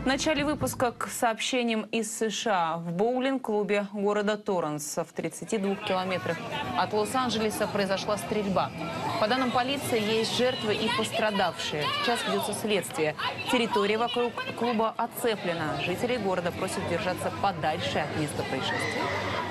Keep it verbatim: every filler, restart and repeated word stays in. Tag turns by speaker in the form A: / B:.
A: В начале выпуска к сообщениям из США. В боулинг-клубе города Торренс в тридцати двух километрах от Лос-Анджелеса произошла стрельба. По данным полиции, есть жертвы и пострадавшие. Сейчас ведется следствие. Территория вокруг клуба оцеплена. Жители города просят держаться подальше от места происшествия.